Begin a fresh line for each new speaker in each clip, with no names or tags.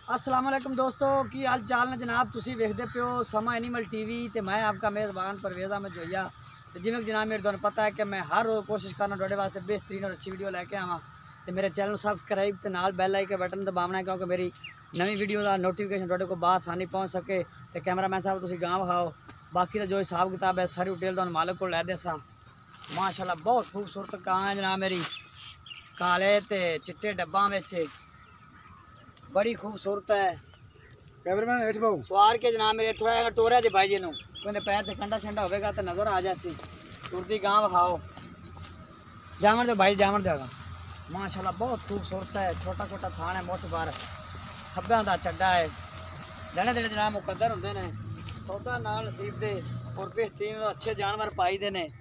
अस्सलाम वालेकुम दोस्तों की हाल चाल ने जनाब। तुसी वेखदे पियो समा एनिमल टीवी ते मैं आपका मेज़बान परवेज़ अहमद जोइया। तो जिवें जनाब मेरे तुहानू पता है कि मैं हर रोज़ कोशिश करना तुहाडे वास्ते बेहतरीन और अच्छी वीडियो लैके आवां। तो मेरे चैनल सबसक्राइब ते नाल बैल आइकन बटन दबावना है क्योंकि मेरी नवी वीडियो का नोटिफिकेशन तुहाडे को बासानी पहुँच सके। तो कैमरामैन साहब तुसी गांव विखाओ। बाकी तो जो हिसाब किताब है सारी डिटेल तुहानू मालिक को लै देसां। माशाअल्लाह बहुत खूबसूरत कां है जनाब मेरी, काले ते चिट्टे डब्बां विच बड़ी खूबसूरत है।
कैमरामैन हेठ पाओ
सवार के जनाब मेरे थोड़ा जहा टोरिया जे भाई जी नूं कोई पैर से कंडा शंडा होगा तो नज़र आ जासी। तुरती गांव विखाओ, जावन दो भाई जावन देगा। माशाल्लाह बहुत खूबसूरत है। छोटा छोटा थान है, मुठ बार खब्बे का चड्डा है। जने दिन जनाब मुकद्दर होंगे ने सौदा नाल नसीब दे और बेहतरीन और अच्छे जानवर पाई दे ने।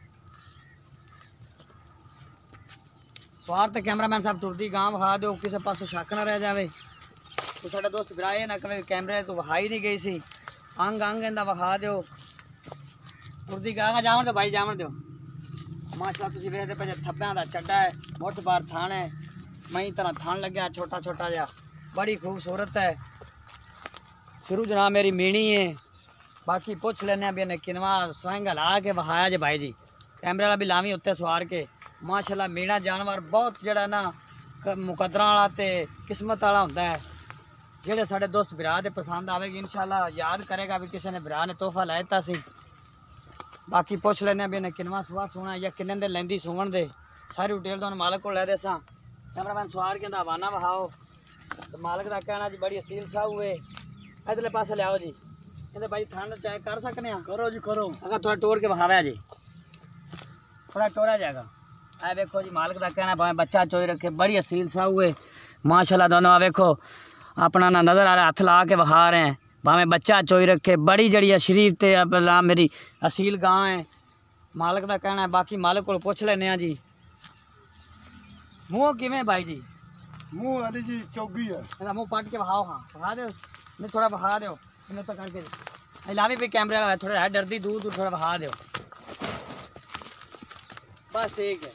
सवार तो कैमरामैन साहब टुरती गांव विखा दो, किसी पासों शक ना रह जाए। तो साडा दोस्त बिराए ना कहे कैमरे तो विखाई नहीं गई सी, अंग अंग इंदा विखा दो। टुरती गांव जावन दो भाई जावन दो। माशाअल्लाह तुसीं वेखदे पे थब्बियां दा चड्डा है, मुठ बार थान है, मई तरह थान लग्या छोटा छोटा जहा, बड़ी खूबसूरत है। सिरू जनाब मेरी मीणी है। बाकी पुछ लेने भी इन्हें किनवा स्वयं ला के विखाया जे भाई जी। कैमरे वाला भी लावी उत्ते सवार के। माशाअल्लाह मीणा जानवर बहुत जड़ा ना मुकद्दरां वाला ते किस्मत वाला होंदा है। जेड़े साडे दोस्त बिरा दे पसंद आवेगी इंशाल्लाह याद करेगा भी किसी ने बिरा ने तोहफा लै दिता सी। बाकी पुछ लेने भी इन्हें किनवा सुहा सोना या किन्ने दिन लैंदी सुवन दे, सारी डिटेल तुहानू मालिक को लै देसां। कैमरामैन सवार के हवाना विखाओ। तो मालिक का कहना जी बड़ी असील साहू है। इधरले पासे लियाओ जी, कहते भाई ठंड चाहे कर सकने हैं।
करो जी करो।
अगर थोड़ा टोर के विखावे जी, थोड़ा टोरा जाएगा। आ देखो जी मालिक का कहना भावें बच्चा चोई रखे, बड़ी असील साहू है। माशाल्लाह दोनों आ देखो अपना ना नज़र आ रहा, हथ ला के विखा रहे हैं। भावें बच्चा चोई रखे, बड़ी जड़ी है शरीफ ते मेरी असील गां है। मालिक का कहना है। बाकी मालिक को पुछ लेने जी मुँह किवें भाई जी।
मुंह अली जी चौगी है।
मुँह पट के विखाओ। हाँ विखा दो, नहीं थोड़ा विखा दो इन्हें तो करके लावी भी कैमरे वाला थोड़ा है डरदी दूर दूर थोड़ा विखा दो बस ठीक है।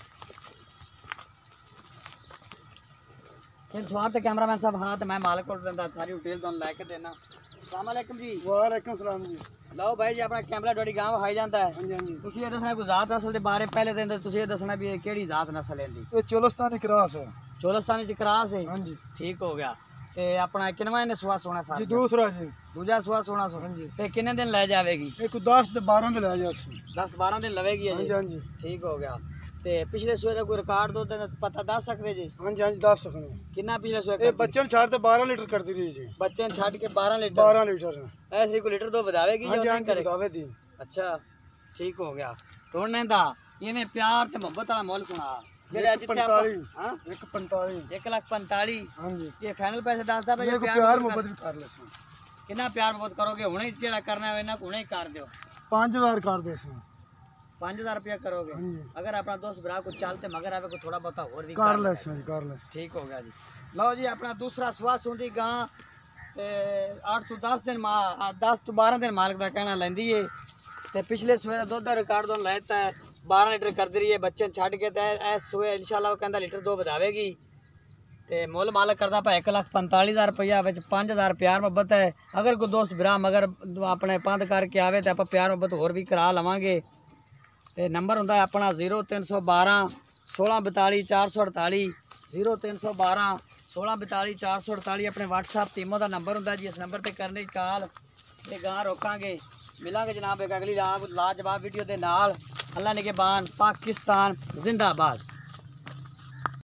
फिर सवार तो कैमरामैन साहब हाँ तो मैं मालिक को सारी डिटेल तुहानू लैके देना। अस्सलाम वालेकुम जी।
वालेकुम सलाम जी।
लो भाई जी अपना कैमरा थोड़ी गांव विखाई जाता है।
हाँ जी हाँ जी।
तुसीं ये दसना कोई जात नस्ल के बारे पहले दिन तुसीं ये दसना भी केड़ी जात नस्ल है इनदी।
ये चोलस्तानी क्रॉस है।
चोलस्तानी च क्रास है।
हाँ जी
ठीक हो गया। ते अपना किनवा इन्हें सुहा सोना
जी
सारा
दूसरा जी।
दूजा सुहा सोना सो
हाँ जी।
ते किन्ने दिन लै जावेगी।
एक 10 ते 12 दे ले जा।
10-12 दिन लवेगी
हाँ जी
जी।
हाँ जी।
ठीक हो गया। ते पिछले सूए का कोई रिकॉर्ड दो दिन पता दस सकते जी
हाँ जी हाँ जी 10 सकने।
कितना पिछले सूए
ये बच्चे ने छाड़ ते 12 लीटर कर दी रही जी।
बच्चे ने छाट के 12 लीटर
12 लीटर है।
ऐसे कोई लीटर तो बतावेगी
हाँ
जो
जी हाँ
नहीं
जी
करे।
बतावे दी।
अच्छा ठीक हो गया। तोड़ने दा इन्हें प्यार ते मोहब्बत वाला मोल सुना जेड़े जिथे आप
45
हां
145।
1,45,000
हाँ जी।
ये फाइनल पैसे दसदा पे
ये प्यार मोहब्बत भी कर लेते।
कितना प्यार मोहब्बत करोगे हुणे ही जेड़ा करना है इना हुणे ही कर दियो।
5000 कर दे इसमें।
5,000 रुपया करोगे।
हाँ जी।
अगर अपना दोस्त भरा को चलते मगर आवे को थोड़ा बहुत और भी
कर ले
लेगा।
सर कर ले।
ठीक हो गया जी। लो जी अपना दूसरा सुहा सूंदी गां 8 तो 10 दिन 10 तो 12 दिन मालिक का कहना लेंदी है। ते पिछले सूए का दुध का रिकॉर्ड तो लेता है 12 लीटर कर दी रही है। बच्चे छड़ के तो इस सूए इंशाल्लाह कहता लीटर 2 बढ़ावेगी। ते मुल मालिक करता पा 1,45,000 रुपया, 5,000 प्यार मोहब्बत है। अगर कोई दोस्त भरा मगर अपने पंद करके आवे तो आप प्यार मोहब्बत होर भी करा लवांगे। ते नंबर होंदा अपना 0312 1642 448 0312 1642 448 अपने व्हाट्सएप टीमों का नंबर होंदा जी। इस नंबर पर करने की कॉल ते गां रोकांगे। मिलांगे जनाब एक अगली लाजवाब वीडियो के नाल। अल्लाह निगहबान, पाकिस्तान जिंदाबाद।